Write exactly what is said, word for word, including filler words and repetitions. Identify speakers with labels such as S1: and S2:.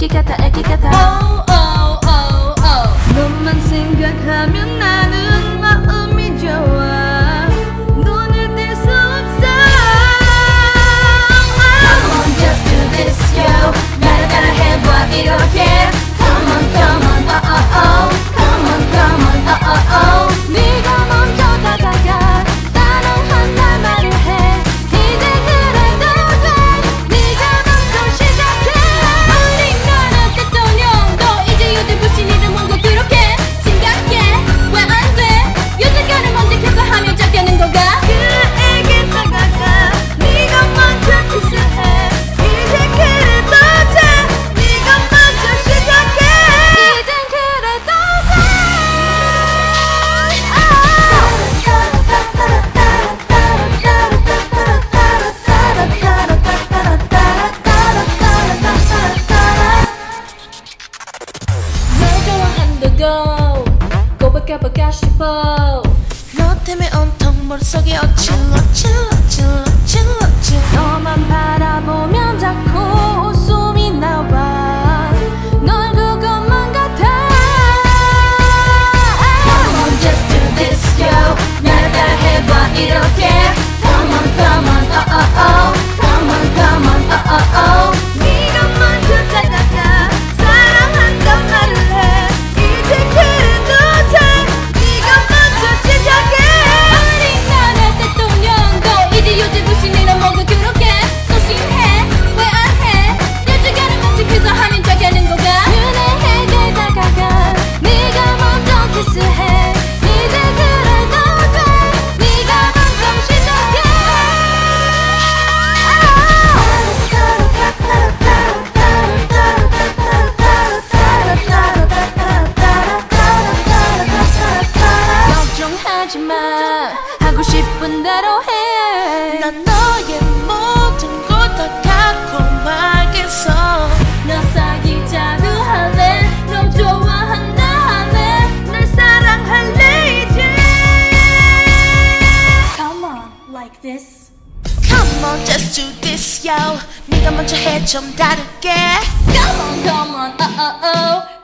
S1: 애기 같아 애기 같아
S2: oh, oh, oh, oh.
S1: 너만 생각하면 나는 마음이 좋아 눈을 뗄 수 없어
S2: Come on just do this yo 나를 따라 해봐 이렇게 Come on come on oh oh oh Come on come on oh oh oh
S1: 네가 먼저 다가가 사랑한다 말을 해 이제 그래도 돼 네가 먼저 시작해
S2: 우리나라 대통령도 이제 요즘 부신이를 뭔가 그렇게 심각해 왜 안 돼? 요즘가를 먼저 하면 잡겠는 거가
S1: 그에게 다가가 네가 먼저 키스해 이제 그래도 돼 네가 먼저 시작해 이젠 그래도
S2: 널 좋아한다고 고백해볼까 싶어
S3: 너 때문에 온통 머릿속이 어찔 어찔 어찔 어찔 어찔
S1: 너만 바라보면 자꾸 웃음이 나와 널 그것만 같아
S2: Come on just do this yo 나를 따라 해봐 이렇게 Come on come on oh oh oh Come on come on oh oh oh
S1: 네가 먼저 다가가 사랑한단 말을 해 이제 그래도 돼 네가 먼저 시작해
S2: 우리나라 대통령도 이제 요즘 부신이란 뭔가 그렇게 소심해 왜 안 해? 여주가를 먼저 하면 잡겠는 거가
S1: 그대에게 다가가 네가 먼저 키스해 이제 그래도 돼 네가 먼저 시작해 걱정하지 마 하고 싶은 대로 해
S3: 난 너의 모든 걸 다 갖고 말겠어
S2: 너 사귀자고 할래 너 좋아한다 할래
S1: 널 사랑할래 이제
S2: Come on like this
S3: Come on just do this yo 네가 먼저 해 좀 다르게
S2: Come on come on oh oh oh